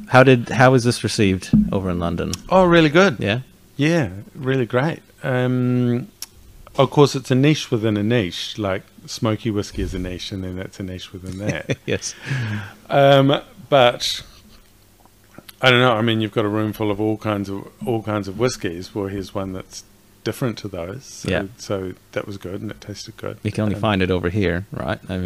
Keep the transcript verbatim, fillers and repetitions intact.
How did how was this received over in London? Oh, really good. Yeah, Yeah, really great. Um, of course, it's a niche within a niche. Like smoky whiskey is a niche, and then that's a niche within that. yes, Um, but I don't know. I mean, you've got a room full of all kinds of all kinds of whiskies. Well, here's one that's different to those. So, Yeah. So that was good, and it tasted good. you can only Um, find it over here, right? I